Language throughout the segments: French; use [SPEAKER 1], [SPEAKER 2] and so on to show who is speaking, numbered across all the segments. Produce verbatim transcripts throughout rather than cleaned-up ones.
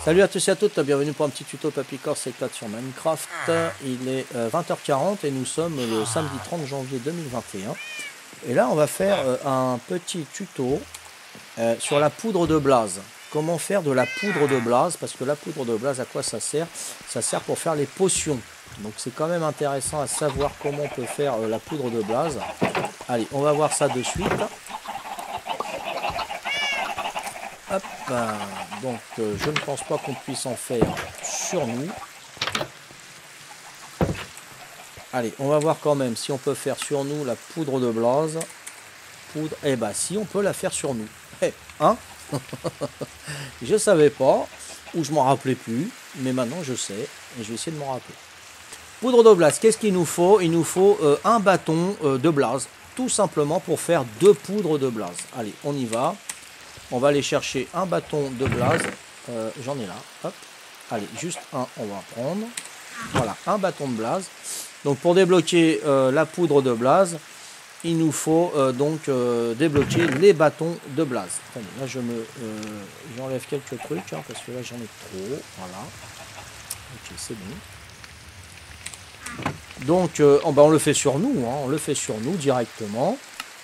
[SPEAKER 1] Salut à tous et à toutes, bienvenue pour un petit tuto Papy Corse éclate sur Minecraft. Il est euh, vingt heures quarante et nous sommes le samedi trente janvier deux mille vingt et un. Et là on va faire euh, un petit tuto euh, sur la poudre de blaze. Comment faire de la poudre de blaze, parce que la poudre de blaze, à quoi ça sert? Ça sert pour faire les potions. Donc c'est quand même intéressant à savoir comment on peut faire euh, la poudre de blaze. Allez, on va voir ça de suite. Hop, euh, donc euh, je ne pense pas qu'on puisse en faire sur nous. Allez, on va voir quand même si on peut faire sur nous la poudre de blaze. Poudre, eh ben si, on peut la faire sur nous. Eh, hein? Je savais pas, ou je m'en rappelais plus, mais maintenant je sais, et je vais essayer de m'en rappeler. Poudre de blaze, qu'est-ce qu'il nous faut? Il nous faut euh, un bâton euh, de blaze, tout simplement pour faire deux poudres de blaze. Allez, on y va. On va aller chercher un bâton de blaze. Euh, J'en ai là. Hop. Allez, juste un, on va prendre. Voilà, un bâton de blaze. Donc pour débloquer euh, la poudre de blaze, il nous faut euh, donc euh, débloquer les bâtons de blaze. Attendez, là je me, euh, j'enlève quelques trucs hein, parce que là j'en ai trop. Voilà. Ok, c'est bon. Donc euh, oh, bah, on le fait sur nous. Hein, on le fait sur nous directement.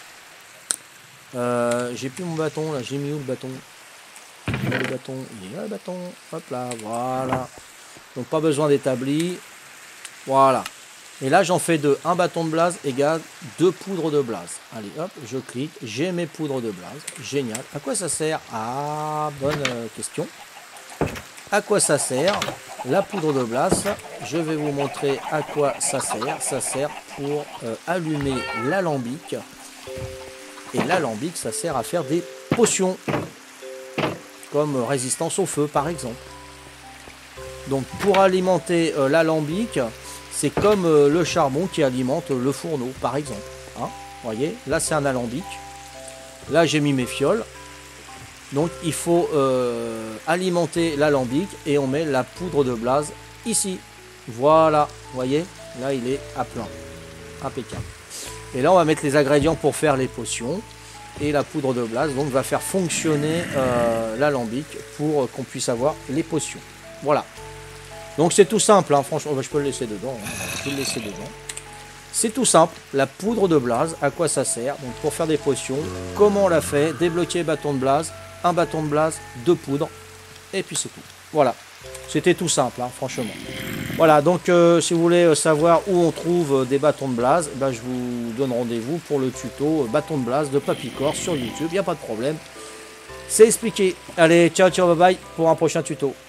[SPEAKER 1] Euh, j'ai plus mon bâton là, j'ai mis où le bâton? Le bâton, il est là le bâton, hop là, voilà. Donc pas besoin d'établi, voilà. Et là j'en fais deux, un bâton de blaze égale deux poudres de blaze. Allez hop, je clique, j'ai mes poudres de blaze, génial. À quoi ça sert? Ah, bonne euh, question. À quoi ça sert la poudre de blaze? Je vais vous montrer à quoi ça sert. Ça sert pour euh, allumer l'alambic. Et l'alambic, ça sert à faire des potions, comme résistance au feu, par exemple. Donc, pour alimenter euh, l'alambic, c'est comme euh, le charbon qui alimente le fourneau, par exemple. Hein, voyez, là, c'est un alambic. Là, j'ai mis mes fioles. Donc, il faut euh, alimenter l'alambic et on met la poudre de blaze ici. Voilà, voyez, là, il est à plein. Impeccable. Et là, on va mettre les ingrédients pour faire les potions. Et la poudre de blaze donc va faire fonctionner euh, l'alambic pour euh, qu'on puisse avoir les potions. Voilà. Donc c'est tout simple, hein, franchement. Je peux le laisser dedans. Hein, je peux le laisser dedans. C'est tout simple. La poudre de blaze, à quoi ça sert? Donc pour faire des potions. Comment on la fait? Débloquer bâton de blaze, un bâton de blaze, deux poudres. Et puis c'est tout. Voilà. C'était tout simple, hein, franchement. Voilà, donc euh, si vous voulez euh, savoir où on trouve euh, des bâtons de blaze, ben, je vous donne rendez-vous pour le tuto euh, bâton de blaze de Papy Corse sur YouTube, il n'y a pas de problème. C'est expliqué. Allez, ciao, ciao, bye bye pour un prochain tuto.